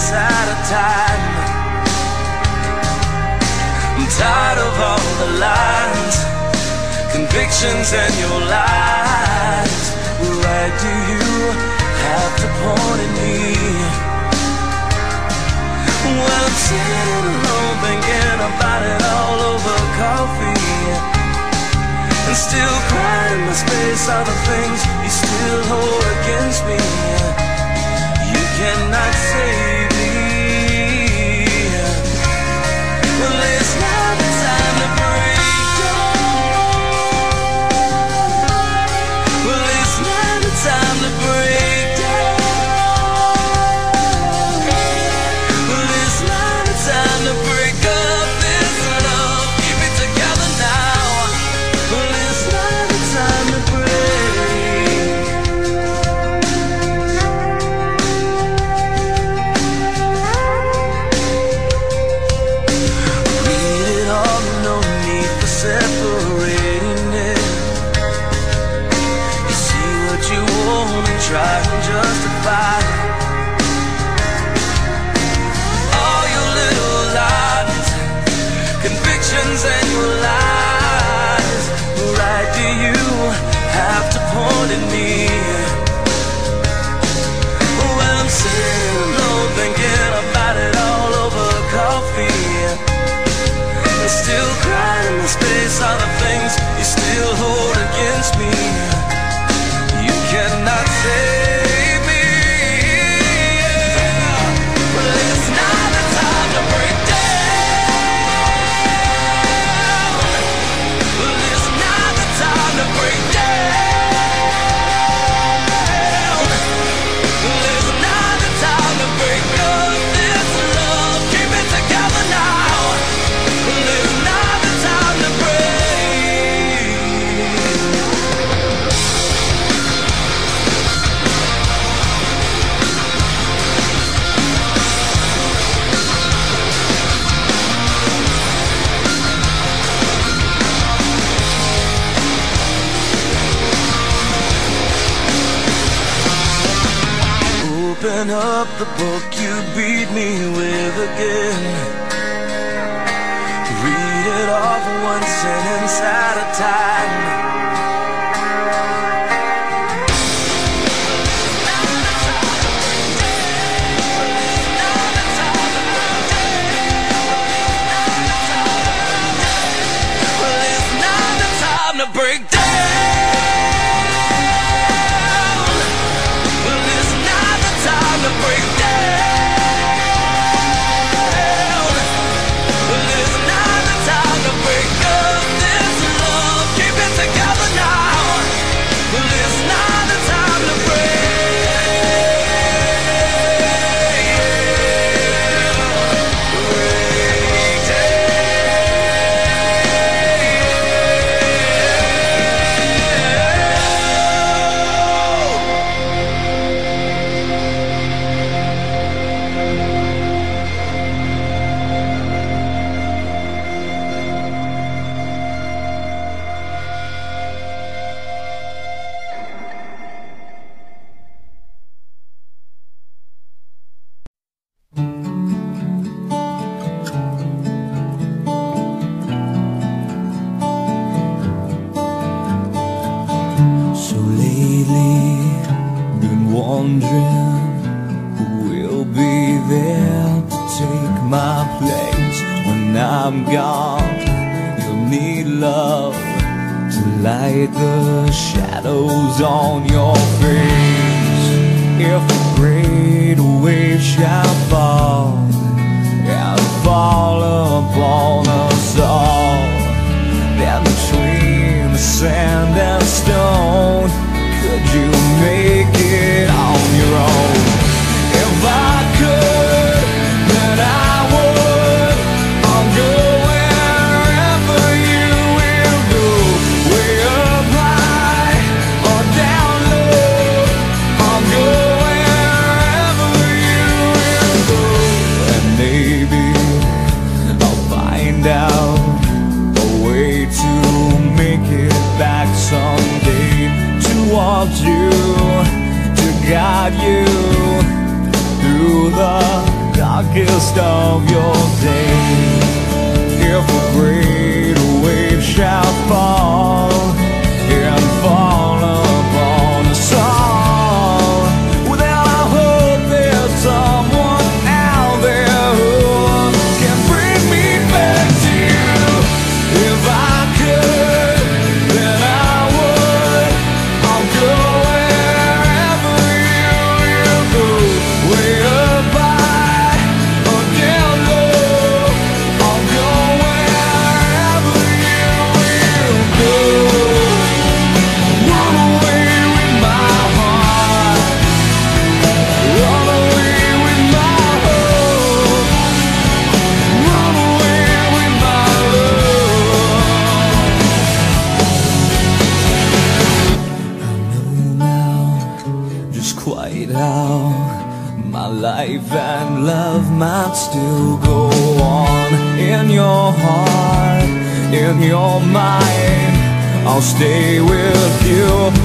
sentence at a time. I'm tired of all the lies, convictions and your lies. Why do you have to point at me? Well, I'm sitting alone thinking about it all over coffee, and still crying in my space are the things you still hold against me. You cannot save me. Well, it's not the time to break down. Well, it's not the time to break down. Well, it's not the time to break up this love. Keep it together now. Well, it's not the time to break. Separating it. You see what you want and try and justify all your little lies, convictions and your lies. Right, do you have to point at me? Well, I'm sitting alone thinking about it all over coffee, still crying in the space are the things you still hold against me. You cannot save me. Well, it's not the time to break down. Well, it's not the time to break down. Well, it's not the time to break up this love. Keep it together now. It's not the time to break. Open up the book you beat me with again. Read it off one sentence at a time. Well, it's not the time to break down. Well, it's not the time to break down. Wondering who will be there to take my place when I'm gone. You'll need love to light the shadows on your face. If a great wave shall fall and fall upon us all, then between the sand and stone, could you make it on your own? If I could, then I would. I'll go wherever you will go, way up high or down low. I'll go wherever you will go, and maybe I'll find out a way to make it back someday, towards you, to guide you through the darkest of your days. If a great wave shall fall and fall upon us all, well, then I hope there's someone out there who can bring me back to you. If I could, then I would. I'll go wherever you go, way up high or down low. I'll go wherever you will go. Run away with my heart, run away with my hope, run away with my love. I know now just quite how my life and love might still go on. In your heart, in your mind, I'll stay with you.